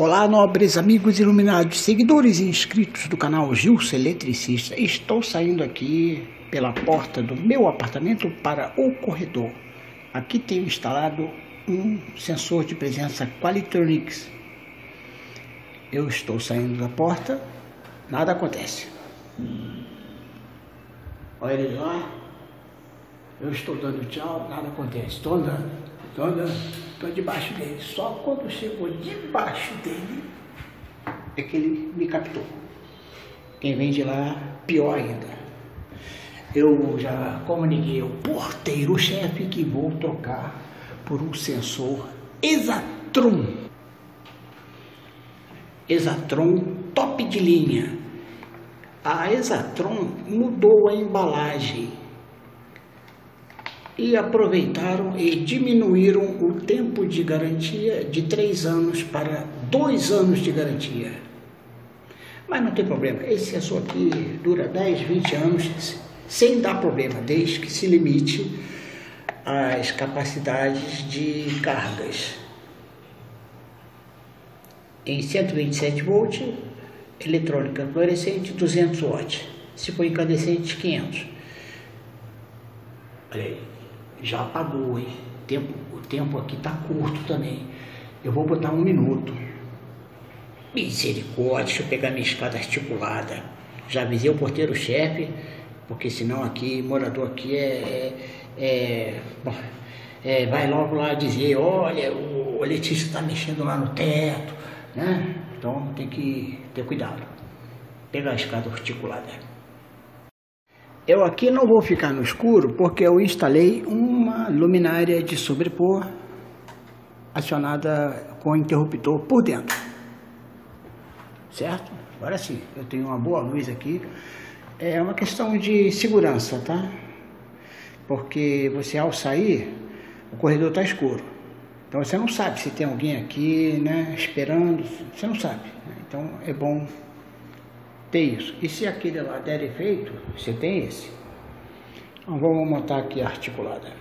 Olá, nobres amigos iluminados, seguidores e inscritos do canal Gilson Eletricista. Estou saindo aqui pela porta do meu apartamento para o corredor. Aqui tenho instalado um sensor de presença Qualitronics. Eu estou saindo da porta, nada acontece. Olha ele lá. Eu estou dando tchau, nada acontece. Estou andando, estou debaixo dele. Só quando chegou debaixo dele é que ele me captou. Quem vem de lá, pior ainda. Eu já comuniquei ao porteiro-chefe que vou trocar por um sensor Exatron. Exatron top de linha. A Exatron mudou a embalagem e aproveitaram e diminuíram o tempo de garantia de 3 anos para 2 anos de garantia. Mas não tem problema, esse sensor aqui dura 10, 20 anos sem dar problema, desde que se limite às capacidades de cargas. Em 127 volts, eletrônica fluorescente 200 watts, se for incandescente 500. Olha aí. Já apagou, hein? O tempo aqui tá curto também. Eu vou botar 1 minuto. Misericórdia, deixa eu pegar minha escada articulada. Já avisei o porteiro-chefe, porque senão aqui, morador aqui vai logo lá dizer, olha, o eletricista tá mexendo lá no teto, né? Então tem que ter cuidado. Pegar a escada articulada. Eu aqui não vou ficar no escuro porque eu instalei uma luminária de sobrepor acionada com interruptor por dentro. Certo? Agora sim, eu tenho uma boa luz aqui. É uma questão de segurança, tá? Porque você ao sair, o corredor está escuro. Então você não sabe se tem alguém aqui, né, esperando, você não sabe. Então é bom ter isso. E se aquele lá der efeito, você tem esse. Então vamos montar aqui a articulada.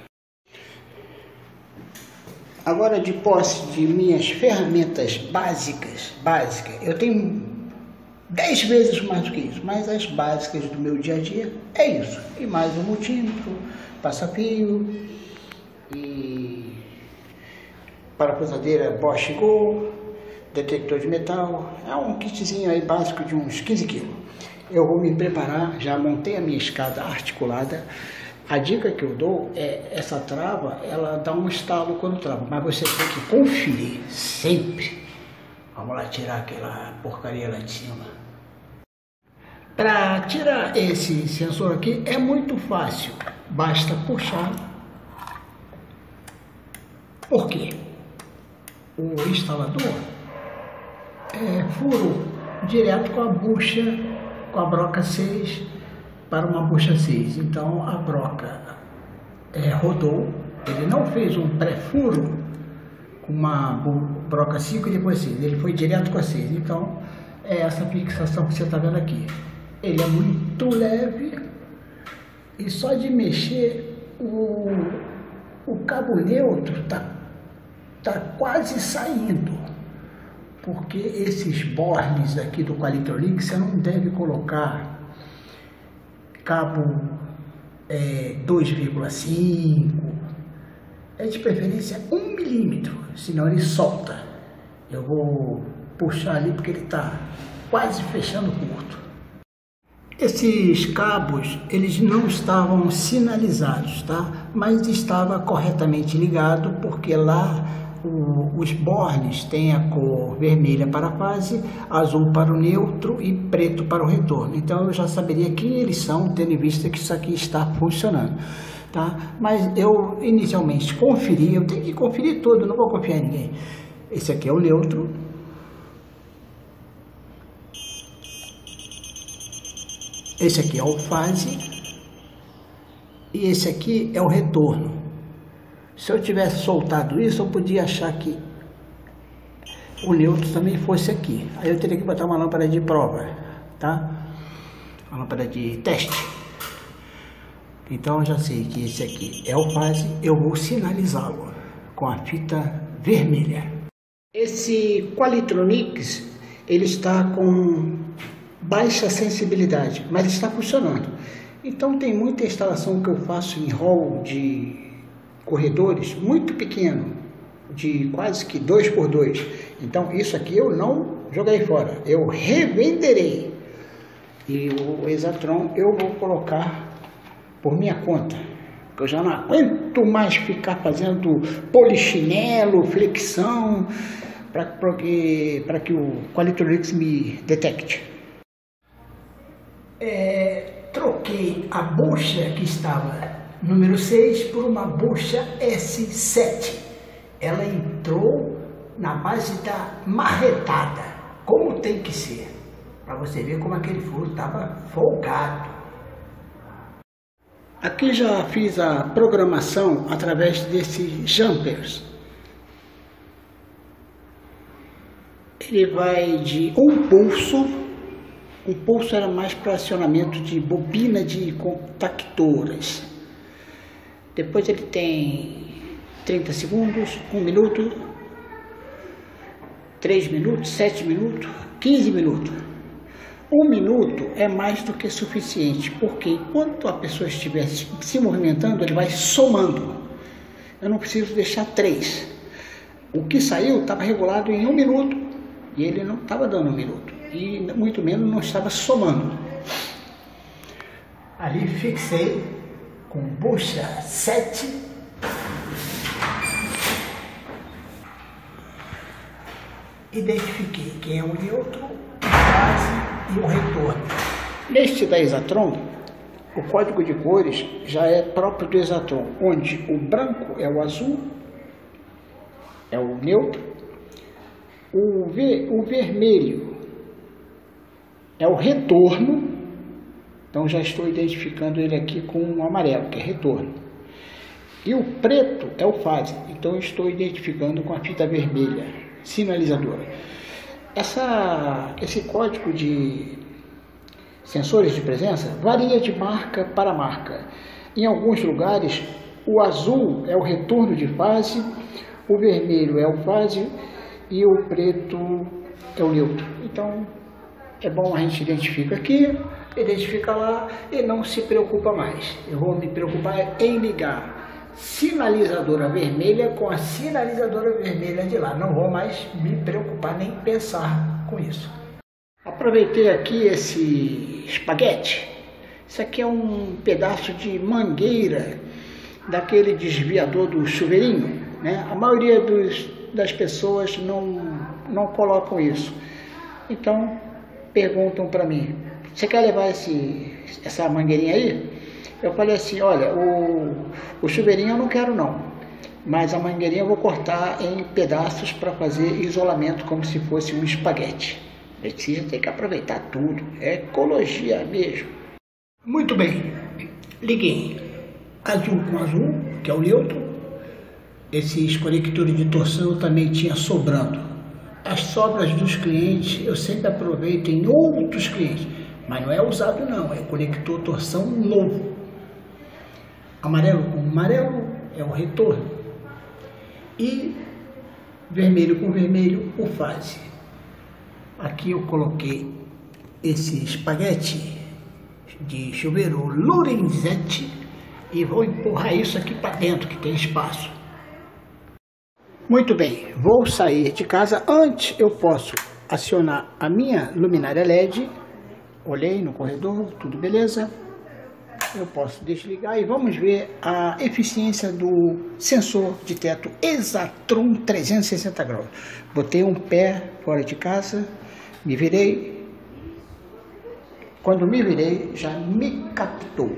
Agora, de posse de minhas ferramentas básicas, eu tenho 10 vezes mais do que isso, mas as básicas do meu dia a dia é isso. E mais um multímetro, passa-fio e parafusadeira Bosch Go, detector de metal. É um kitzinho aí básico de uns 15 kg. Eu vou me preparar, já montei a minha escada articulada. A dica que eu dou é, essa trava, ela dá um estalo quando trava, mas você tem que conferir sempre. Vamos lá tirar aquela porcaria lá de cima. Para tirar esse sensor aqui é muito fácil, basta puxar. Por quê? O instalador furo direto com a bucha, com a broca 6 para uma bucha 6. Então a broca rodou, ele não fez um pré-furo com uma broca 5 e depois 6, ele foi direto com a 6. Então é essa fixação que você está vendo aqui. Ele é muito leve e só de mexer o cabo neutro tá quase saindo. Porque esses bornes aqui do Qualitronics você não deve colocar cabo 2,5, de preferência 1 milímetro, senão ele solta. Eu vou puxar ali porque ele está quase fechando curto. Esses cabos, eles não estavam sinalizados, tá? Mas estava corretamente ligado porque lá os bornes têm a cor vermelha para a fase, azul para o neutro e preto para o retorno. Então eu já saberia quem eles são, tendo em vista que isso aqui está funcionando, tá? Mas eu inicialmente conferi, eu tenho que conferir tudo, não vou confiar em ninguém. Esse aqui é o neutro. Esse aqui é o fase. E esse aqui é o retorno. Se eu tivesse soltado isso, eu podia achar que o neutro também fosse aqui. Aí eu teria que botar uma lâmpada de prova, tá? Uma lâmpada de teste. Então eu já sei que esse aqui é o fase, eu vou sinalizá-lo com a fita vermelha. Esse Qualitronics, ele está com baixa sensibilidade, mas está funcionando. Então tem muita instalação que eu faço em hall de corredores muito pequeno, de quase que 2x2. Então isso aqui eu não joguei fora, eu revenderei. E o Exatron eu vou colocar por minha conta, porque eu já não aguento mais ficar fazendo polichinelo, flexão, para que o Qualitronics me detecte. Troquei a bucha que estava número 6 por uma bucha S7. Ela entrou na base da marretada, como tem que ser, para você ver como aquele furo estava folgado. Aqui já fiz a programação através desses jumpers. Ele vai de um pulso era mais para acionamento de bobina de contactoras. Depois ele tem 30 segundos, 1 minuto, 3 minutos, 7 minutos, 15 minutos. 1 minuto é mais do que suficiente, porque enquanto a pessoa estiver se movimentando, ele vai somando. Eu não preciso deixar 3. O que saiu estava regulado em 1 minuto e ele não estava dando 1 minuto. E muito menos não estava somando. Ali fixei com bucha 7. Identifiquei quem é o neutro, a base e o retorno. Neste da Exatron, o código de cores já é próprio do Exatron, onde o branco é o azul, é o neutro, o vermelho é o retorno, então já estou identificando ele aqui com o amarelo, que é retorno. E o preto é o fase, então estou identificando com a fita vermelha, sinalizadora. Esse código de sensores de presença varia de marca para marca. Em alguns lugares, o azul é o retorno de fase, o vermelho é o fase e o preto é o neutro. Então, é bom a gente identifica aqui, identifica lá e não se preocupa mais. Eu vou me preocupar em ligar sinalizadora vermelha com a sinalizadora vermelha de lá. Não vou mais me preocupar nem pensar com isso. Aproveitei aqui esse espaguete. Isso aqui é um pedaço de mangueira daquele desviador do chuveirinho, né? A maioria das pessoas não colocam isso. Então perguntam para mim: você quer levar essa mangueirinha aí? Eu falei assim: olha, o chuveirinho eu não quero não, mas a mangueirinha eu vou cortar em pedaços para fazer isolamento como se fosse um espaguete. Precisa ter que aproveitar tudo, é ecologia mesmo. Muito bem, liguei azul com azul, que é o neutro. Esses conectores de torção eu também tinha sobrando. As sobras dos clientes eu sempre aproveito em outros clientes, mas não é usado não, é conector torção novo. Amarelo com amarelo é o retorno e vermelho com vermelho o fase. Aqui eu coloquei esse espaguete de chuveiro Lorenzetti e vou empurrar isso aqui para dentro que tem espaço. Muito bem, vou sair de casa. Antes eu posso acionar a minha luminária LED. Olhei no corredor, tudo beleza. Eu posso desligar e vamos ver a eficiência do sensor de teto Exatron 360 graus. Botei um pé fora de casa, me virei. Quando me virei, já me captou.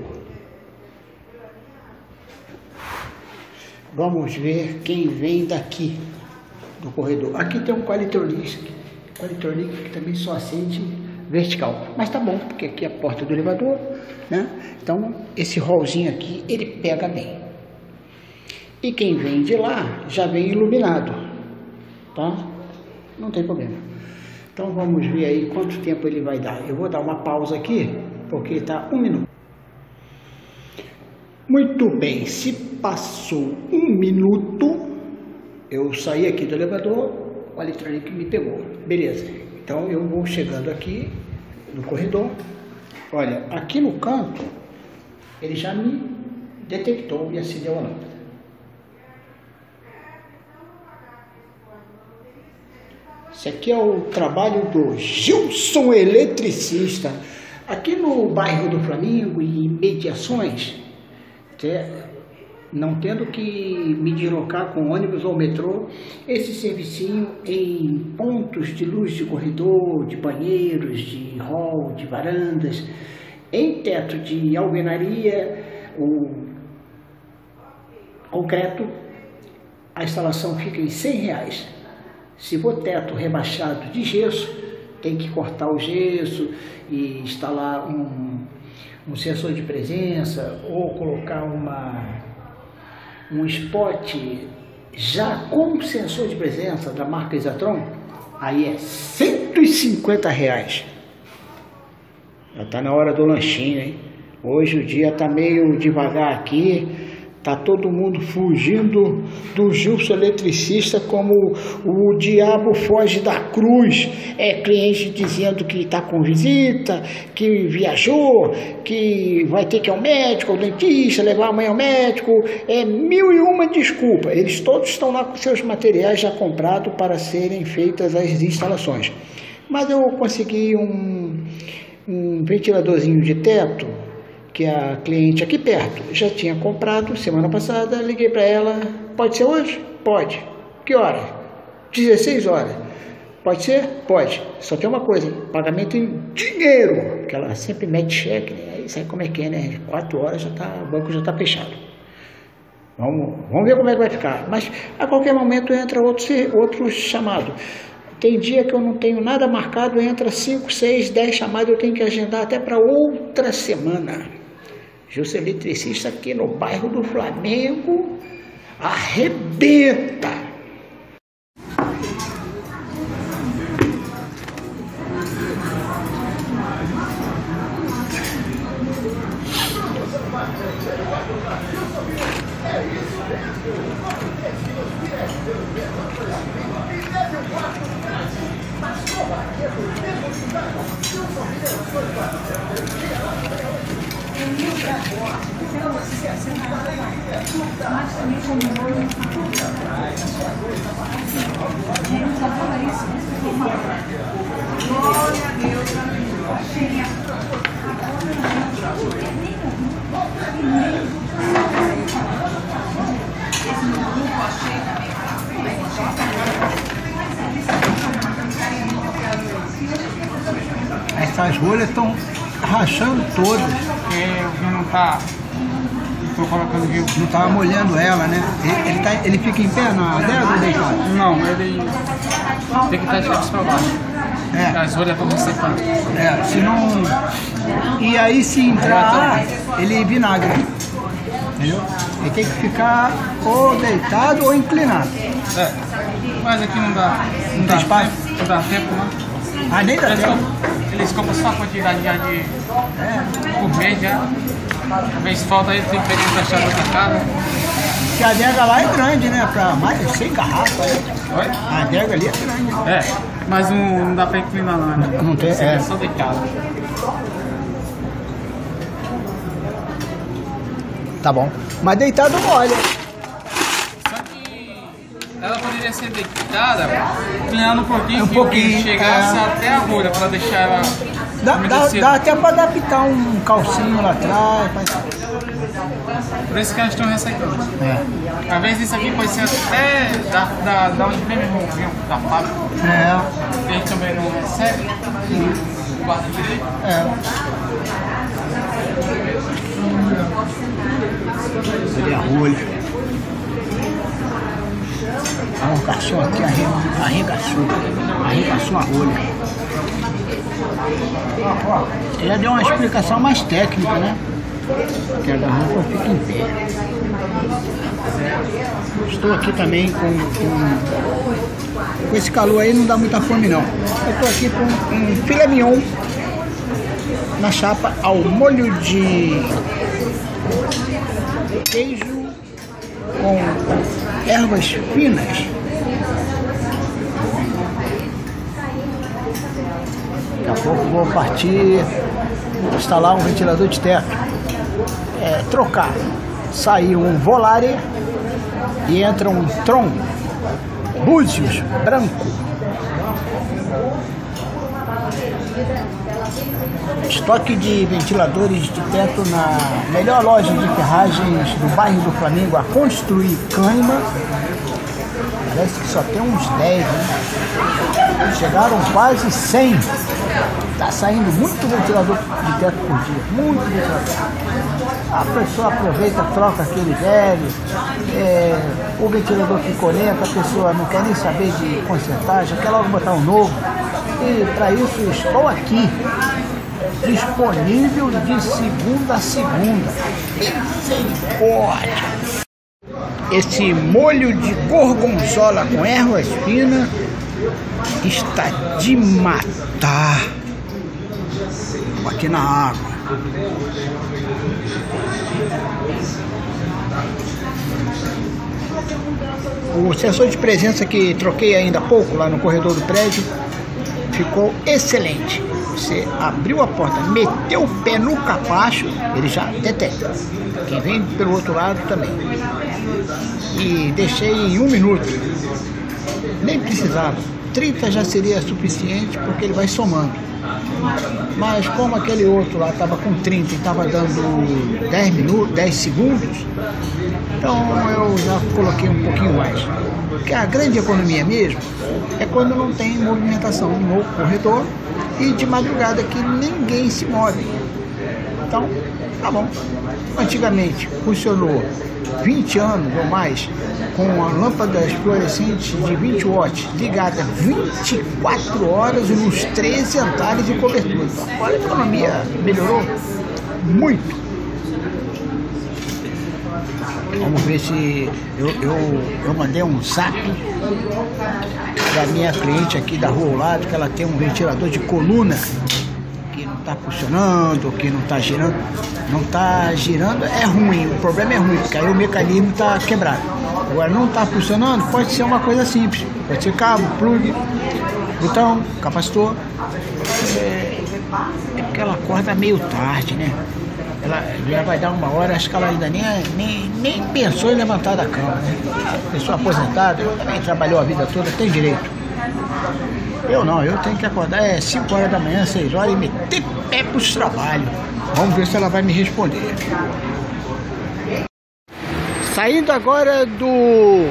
Vamos ver quem vem daqui do corredor. Aqui tem um Qualitronics que também só acende vertical. Mas tá bom, porque aqui é a porta do elevador, né? Então, esse hallzinho aqui, ele pega bem. E quem vem de lá, já vem iluminado, tá? Não tem problema. Então, vamos ver aí quanto tempo ele vai dar. Eu vou dar uma pausa aqui, porque está 1 minuto. Muito bem, se passou 1 minuto, eu saí aqui do elevador, o eletrônico me pegou. Beleza, então eu vou chegando aqui no corredor. Olha, aqui no canto, ele já me detectou e acendeu a lâmpada. Esse aqui é o trabalho do Gilson Eletricista. Aqui no bairro do Flamengo e imediações, não tendo que me deslocar com ônibus ou metrô, esse servicinho em pontos de luz de corredor, de banheiros, de hall, de varandas, em teto de alvenaria, o concreto, a instalação fica em R$100. Se for teto rebaixado de gesso, tem que cortar o gesso e instalar um sensor de presença ou colocar um spot já com sensor de presença da marca Exatron, aí é R$150. Já tá na hora do lanchinho, hein? Hoje o dia tá meio devagar aqui, tá todo mundo fugindo do Gilson Eletricista como o diabo foge da cruz. É cliente dizendo que está com visita, que viajou, que vai ter que ir ao médico, ao dentista, levar a mãe ao médico. É 1001 desculpa. Eles todos estão lá com seus materiais já comprados para serem feitas as instalações. Mas eu consegui um ventiladorzinho de teto que a cliente aqui perto já tinha comprado semana passada. Liguei para ela: pode ser hoje? Pode. Que hora? 16 horas. Pode ser? Pode. Só tem uma coisa: pagamento em dinheiro, que ela sempre mete cheque, né? Aí sabe como é que é, né? 4 horas o banco já está fechado. Vamos ver como é que vai ficar. Mas a qualquer momento entra outro chamado. Tem dia que eu não tenho nada marcado, entra 5, 6, 10 chamadas, eu tenho que agendar até para outra semana. Gilson Eletricista aqui no bairro do Flamengo arrebenta. Essas rolhas estão rachando todas. Porque não tá. Estou colocando rio. Não estava molhando ela, né? Ele fica em pé na adega ou deitado? Não, ele tem que estar de cabeça para baixo. É. As rolhas estão secando. É, se não. E aí se entrar ar, ele vinagra. Entendeu? Ele tem que ficar ou deitado ou inclinado. É. Mas aqui não dá. Não tem espaço? Não dá tempo, né? Ah, nem dá tempo. Eles compram só a quantidade já de por mês já. Às vezes falta aí, tem que pedir emprestado outra casa. Porque a adega lá é grande, né? Para mais de 100 garrafas. Oi? A adega ali é grande. É, mas não dá para inclinar não, né? Não tem, é só deitado. Tá bom. Mas deitado molha. Só que ela poderia ser deitada, inclinando um pouquinho, pouquinho, chegasse até a rolha, para deixar ela. Dá até para adaptar um calcinho lá atrás. Por isso que elas estão receitando. É. Às vezes isso aqui pode ser até da onde vem mesmo, da fábrica. É. A gente também não recebe. Guarda direito. Cadê a rolha? Ah, o garçom aqui arregaçou a rolha. Ele deu uma explicação mais técnica, né? Que a garrafa fica em pé. Estou aqui também com esse calor aí, não dá muita fome não. Eu estou aqui com um filé mignon na chapa ao molho de queijo com ervas finas. Daqui a pouco vou partir, instalar um ventilador de teto, trocar, sair um Volare e entra um Tron Búzios branco. Estoque de ventiladores de teto na melhor loja de ferragens do bairro do Flamengo, a Construir Cânima. Parece que só tem uns 10, né? Chegaram quase 100. Tá saindo muito ventilador de teto por dia, muito ventilador. A pessoa aproveita, troca aquele velho, o ventilador ficou lento, a pessoa não quer nem saber de consertar, já quer logo botar um novo. E para isso estou aqui, disponível de segunda a segunda. Misericórdia! Esse molho de gorgonzola com ervas finas está de matar. Aqui na água. O sensor de presença que troquei ainda há pouco lá no corredor do prédio ficou excelente. Você abriu a porta, meteu o pé no capacho, ele já detecta. Quem vem pelo outro lado também. E deixei em 1 minuto. Nem precisava. 30 já seria suficiente porque ele vai somando. Mas como aquele outro lá estava com 30 e estava dando 10 segundos, então eu já coloquei um pouquinho mais. Porque a grande economia mesmo é quando não tem movimentação no corredor e de madrugada que ninguém se move. Então, tá bom. Antigamente funcionou 20 anos ou mais com a lâmpada fluorescente de 20 watts ligada 24 horas e nos 13 andares de cobertura. Então, agora a economia melhorou muito. Vamos ver se eu mandei um zap da minha cliente aqui da rua ao lado, que ela tem um ventilador de coluna que não está funcionando, que não está girando. Não está girando, é ruim, o problema é ruim, porque aí o mecanismo está quebrado. Agora não está funcionando, pode ser uma coisa simples, pode ser cabo, plug, botão, capacitor. É porque ela acorda meio tarde, né? Ela já vai dar 1 hora, acho que ela ainda nem pensou em levantar da cama, né? Pessoa aposentada, também trabalhou a vida toda, tem direito. Eu não, eu tenho que acordar 5 horas da manhã, 6 horas e meter pé pros trabalhos. Vamos ver se ela vai me responder. Saindo agora do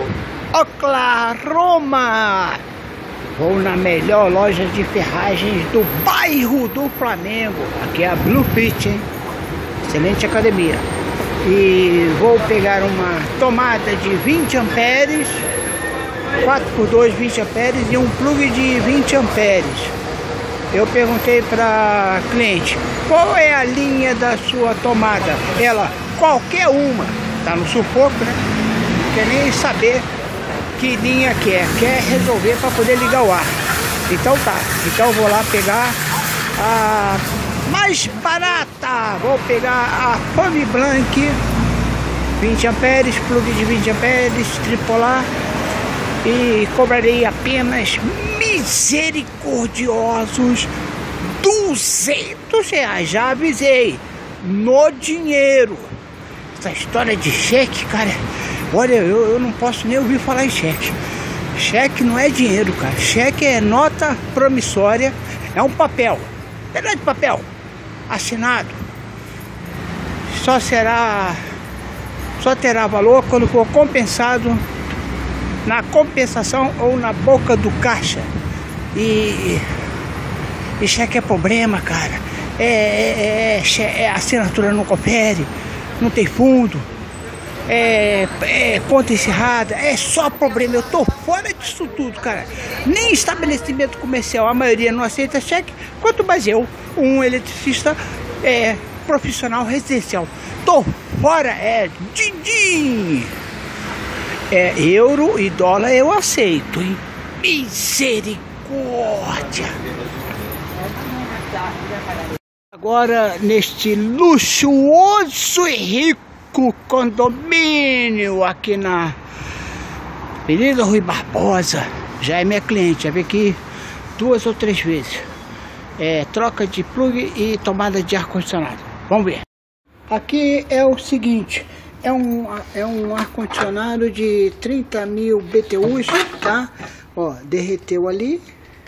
Oklahoma, vou na melhor loja de ferragens do bairro do Flamengo. Aqui é a Blue Fit, hein? Excelente academia. E vou pegar uma tomada de 20 amperes, 4x2 20 amperes e um plug de 20 amperes. Eu perguntei para a cliente, qual é a linha da sua tomada? Ela, qualquer uma. Tá no sufoco, né? Não quer nem saber que linha quer resolver para poder ligar o ar. Então tá, então eu vou lá pegar a mais barata. Vou pegar a Fome Blanc 20 amperes, plug de 20 amperes, tripolar, e cobrarei apenas misericordiosos R$200. Já avisei, no dinheiro. Essa história de cheque, cara, olha, eu não posso nem ouvir falar em cheque. Cheque não é dinheiro, cara. Cheque é nota promissória, é um papel, pedaço de papel assinado. Só terá valor quando for compensado na compensação ou na boca do caixa. E cheque é problema, cara. A assinatura não confere, não tem fundo, conta encerrada, é só problema. Eu tô fora disso tudo, cara. Nem estabelecimento comercial, a maioria não aceita cheque, quanto mais eu, um eletricista profissional residencial. Tô fora, din-din. Euro e dólar eu aceito, hein? Misericórdia. Agora, neste luxuoso e rico condomínio aqui na Avenida Rui Barbosa, já é minha cliente, já veio aqui 2 ou 3 vezes. troca de plug e tomada de ar-condicionado. Vamos ver. Aqui é o seguinte, é um ar-condicionado de 30.000 BTUs, tá? Ó, derreteu ali.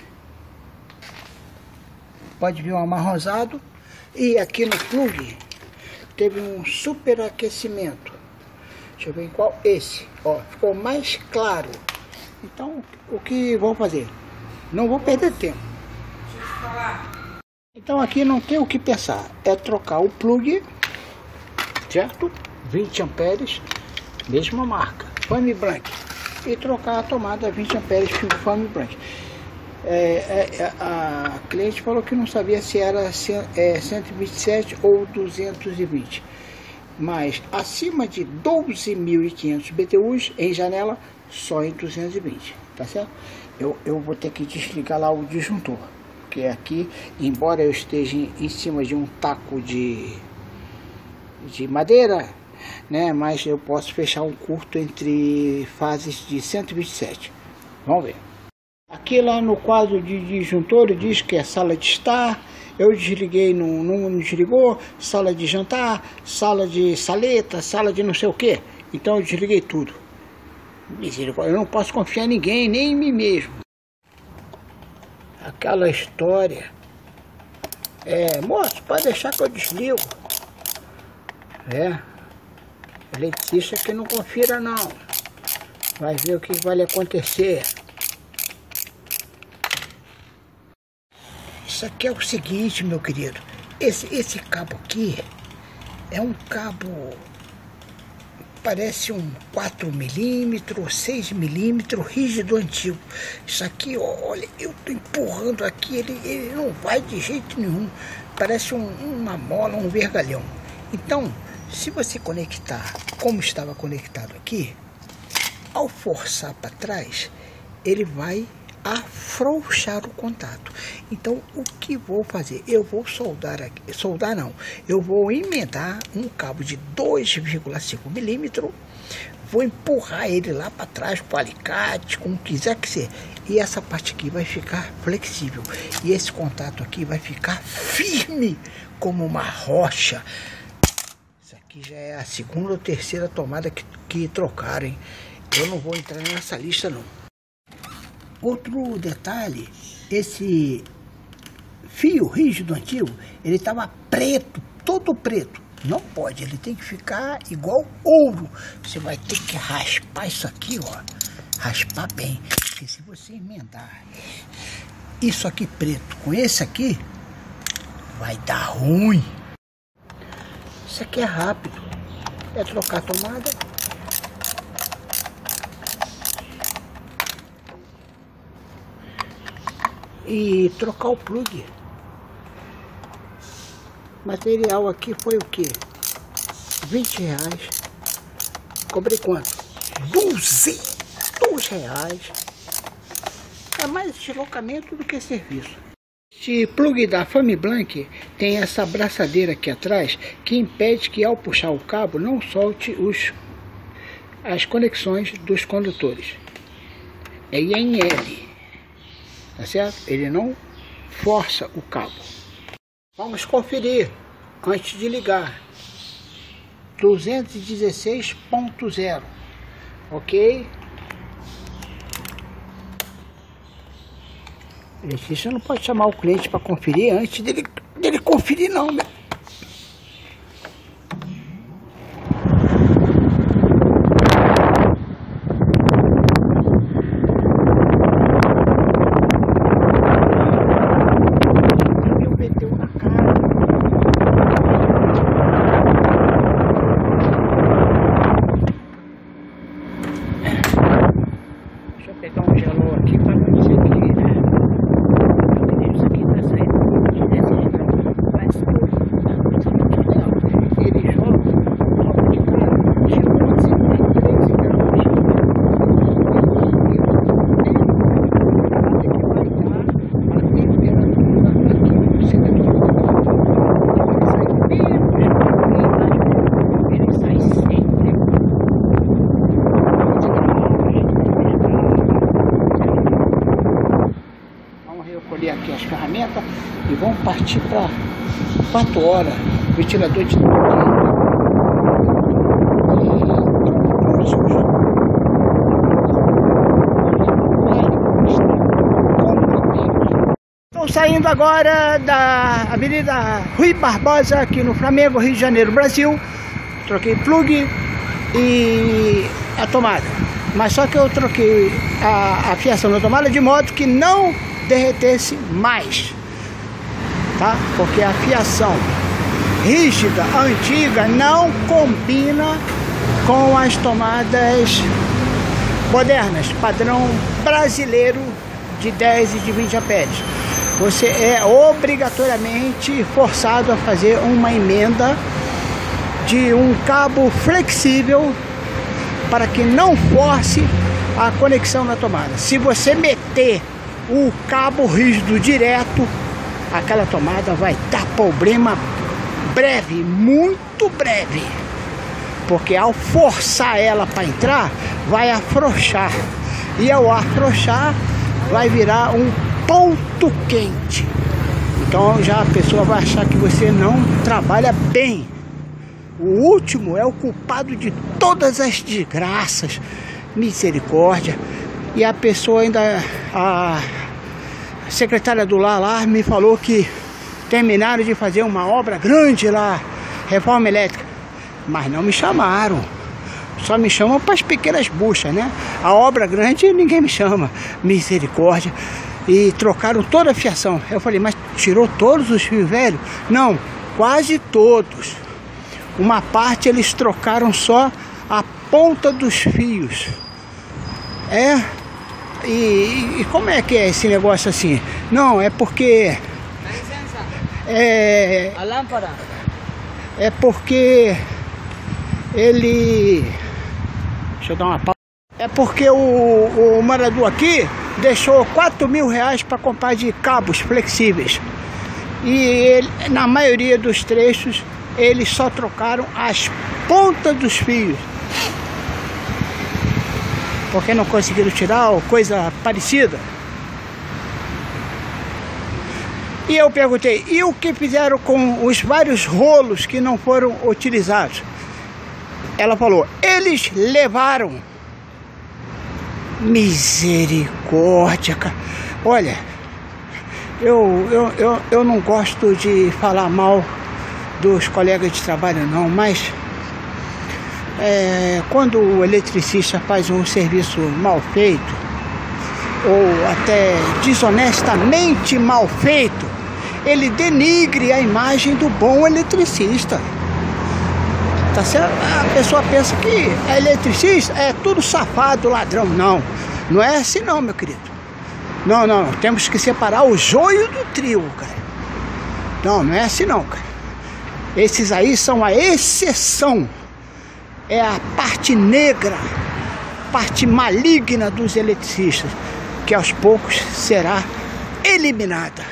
Pode ver um amarrosado. E aqui no plug teve um superaquecimento. Deixa eu ver qual esse. Ó, ficou mais claro. Então, o que vou fazer? Não vou perder tempo. Então aqui não tem o que pensar. É trocar o plug, certo? 20 amperes, mesma marca, Fame Blank. E trocar a tomada 20 amperes Fame Blank. A cliente falou que não sabia se era 127 ou 220. Mas acima de 12.500 BTUs em janela, só em 220, tá certo? Eu vou ter que desligar lá o disjuntor, porque aqui, embora eu esteja em cima de um taco de madeira, né, mas eu posso fechar um curto entre fases de 127. Vamos ver. Aqui lá no quadro de disjuntor diz que é sala de estar. Eu desliguei, não desligou. Sala de jantar, sala de saleta, sala de não sei o que. Então eu desliguei tudo. Eu não posso confiar em ninguém, nem em mim mesmo. Aquela história. Moço, pode deixar que eu desligo. Eletricista que não confira não. Vai ver o que vai lhe acontecer. Isso aqui é o seguinte, meu querido. Esse cabo aqui é um cabo, parece um 4mm, 6mm, rígido antigo. Isso aqui, olha, eu tô empurrando aqui, ele não vai de jeito nenhum. Parece uma mola, um vergalhão. Então, se você conectar como estava conectado aqui, ao forçar para trás, ele vai afrouxar o contato. Então o que vou fazer? Eu vou soldar aqui, eu vou emendar um cabo de 2,5 milímetros, vou empurrar ele lá para trás com o alicate, como quiser que seja, e essa parte aqui vai ficar flexível e esse contato aqui vai ficar firme como uma rocha. Isso aqui já é a segunda ou terceira tomada que trocaram, hein? Eu não vou entrar nessa lista não. Outro detalhe, esse fio rígido antigo, ele estava preto, todo preto. Não pode, ele tem que ficar igual ouro. Você vai ter que raspar isso aqui, ó. Raspar bem, porque se você emendar isso aqui preto com esse aqui, vai dar ruim. Isso aqui é rápido. É trocar a tomada. E trocar o plug. Material aqui foi o que? R$20. Cobrei quanto? R$200. É mais deslocamento do que serviço. Esse plug da Fame Blank tem essa abraçadeira aqui atrás que impede que ao puxar o cabo não solte as conexões dos condutores. É em L. Tá certo? Ele não força o cabo. Vamos conferir antes de ligar. 216.0, ok? Você não pode chamar o cliente para conferir antes dele conferir não, meu. Pegar um gelo aqui para não dizer que, né? Isso aqui tá saindo desse jeito, mas partir para 4 horas, ventilador de Estou saindo agora da Avenida Rui Barbosa, aqui no Flamengo, Rio de Janeiro, Brasil. Troquei plug e a tomada, mas só que eu troquei a fiação da tomada de modo que não derretesse mais, tá? Porque a fiação rígida, antiga, não combina com as tomadas modernas, padrão brasileiro de 10 e de 20 amperes. Você é obrigatoriamente forçado a fazer uma emenda de um cabo flexível para que não force a conexão na tomada. Se você meter o cabo rígido direto, aquela tomada vai dar problema breve, muito breve, porque ao forçar ela para entrar, vai afrouxar, e ao afrouxar vai virar um ponto quente. Então já a pessoa vai achar que você não trabalha bem. O último é o culpado de todas as desgraças. Misericórdia. E a pessoa ainda, a secretária do lar lá me falou que terminaram de fazer uma obra grande lá, reforma elétrica, mas não me chamaram. Só me chamam para as pequenas buchas, né? A obra grande ninguém me chama. Misericórdia. E trocaram toda a fiação. Eu falei, mas tirou todos os fios velhos? Não, quase todos. Uma parte eles trocaram só a ponta dos fios. E como é que é esse negócio assim? Não, é porque... a lâmpada. É porque ele... Deixa eu dar uma pausa. É porque o morador aqui deixou R$4.000 para comprar de cabos flexíveis. E ele, na maioria dos trechos, eles só trocaram as pontas dos fios, porque não conseguiram tirar ou coisa parecida. E eu perguntei, e o que fizeram com os vários rolos que não foram utilizados? Ela falou, eles levaram. Misericórdia, cara. Olha, eu não gosto de falar mal dos colegas de trabalho não, mas quando o eletricista faz um serviço mal feito, ou até desonestamente mal feito, ele denigre a imagem do bom eletricista. Tá certo? A pessoa pensa que é eletricista, é tudo safado, ladrão. Não, não é assim não, meu querido. Não, temos que separar o joio do trigo, cara. Não é assim não, cara. Esses aí são a exceção. É a parte negra, parte maligna dos eletricistas, que aos poucos será eliminada.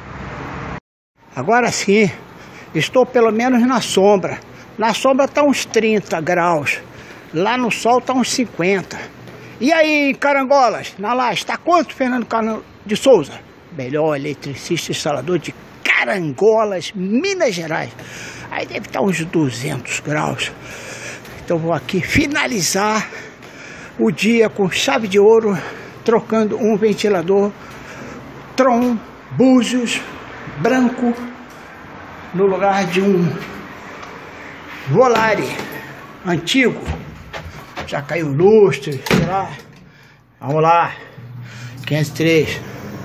Agora sim, estou pelo menos na sombra. Na sombra está uns 30 graus, lá no sol está uns 50. E aí, em Carangolas, na Laje, está quanto, Fernando de Souza? Melhor eletricista instalador de Carangolas, Minas Gerais. Aí deve estar uns 200 graus. Então vou aqui finalizar o dia com chave de ouro, trocando um ventilador Tron Búzios branco no lugar de um Volare antigo. Já caiu o lustre, será? Vamos lá. 503.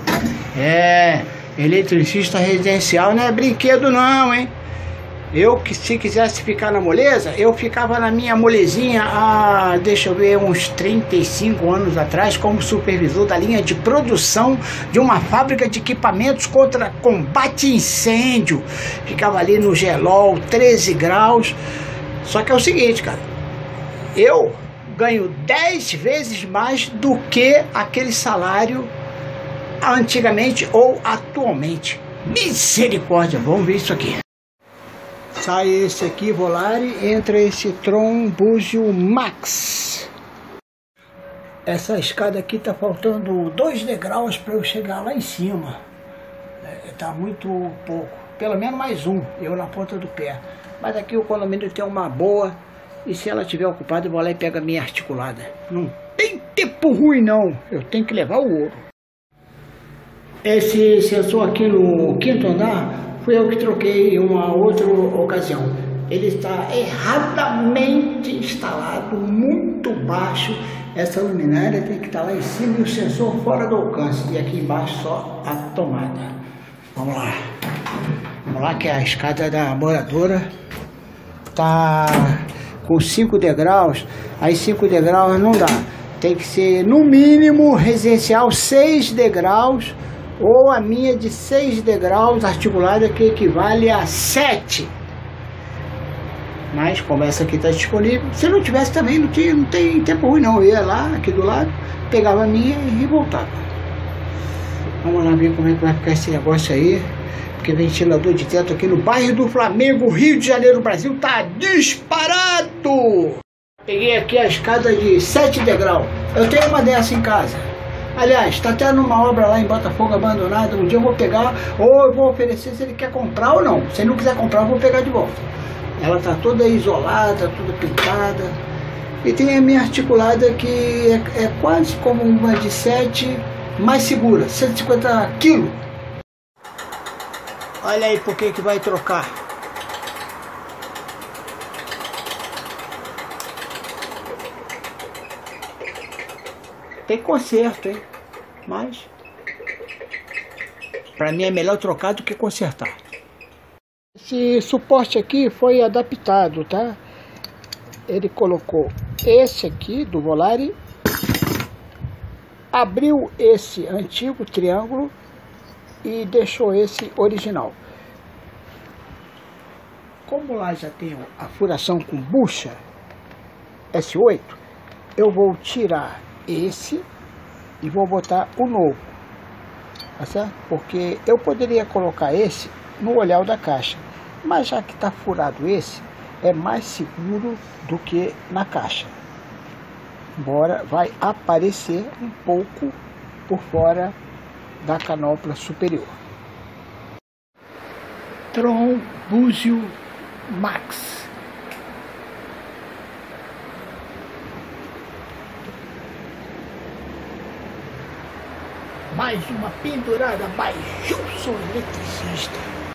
Eletricista residencial não é brinquedo não, hein? Eu que se quisesse ficar na moleza, eu ficava na minha molezinha há, deixa eu ver, uns 35 anos atrás, como supervisor da linha de produção de uma fábrica de equipamentos contra combate a incêndio. Ficava ali no gelol, 13 graus. Só que é o seguinte, cara, eu ganho 10 vezes mais do que aquele salário antigamente ou atualmente. Misericórdia, vamos ver isso aqui. Sai esse aqui, Volare, entra esse Tron Búzio Max. Essa escada aqui tá faltando 2 degraus para eu chegar lá em cima. Está muito pouco. Pelo menos mais um, eu na ponta do pé. Mas aqui o condomínio tem uma boa. E se ela estiver ocupada, eu vou lá e pego a minha articulada. Não tem tempo ruim não. Eu tenho que levar o ouro. Esse sensor aqui no 5º andar, fui eu que troquei em uma outra ocasião. Ele está erradamente instalado, muito baixo. Essa luminária tem que estar lá em cima e o sensor fora do alcance. E aqui embaixo só a tomada. Vamos lá. Vamos lá que a escada da moradora está com 5 degraus. Aí 5 degraus não dá. Tem que ser no mínimo residencial 6 degraus. Ou a minha de 6 degraus articulada, que equivale a 7. Mas como essa aqui está disponível, se não tivesse também não tem tempo ruim não. Eu ia lá, aqui do lado, pegava a minha e voltava. Vamos lá ver como é que vai ficar esse negócio aí. Porque ventilador de teto aqui no bairro do Flamengo, Rio de Janeiro, Brasil, tá disparado! Peguei aqui a escada de 7 degraus. Eu tenho uma dessa em casa. Aliás, está tendo uma obra lá em Botafogo abandonada. Um dia eu vou pegar, ou eu vou oferecer se ele quer comprar ou não. Se ele não quiser comprar, eu vou pegar de volta. Ela está toda isolada, toda pintada. E tem a minha articulada que é quase como uma de 7, mais segura, 150 quilos. Olha aí por que vai trocar. Tem conserto, hein? Mas para mim é melhor trocar do que consertar. Esse suporte aqui foi adaptado, tá? Ele colocou esse aqui do Volare, abriu esse antigo triângulo e deixou esse original. Como lá já tem a furação com bucha S8, eu vou tirar esse e vou botar o novo, tá certo? Porque eu poderia colocar esse no olhar da caixa, mas já que está furado esse, é mais seguro do que na caixa. Embora vai aparecer um pouco por fora da canopla superior. Tron Búzio Max. Mais uma pendurada by Gilson Eletricista.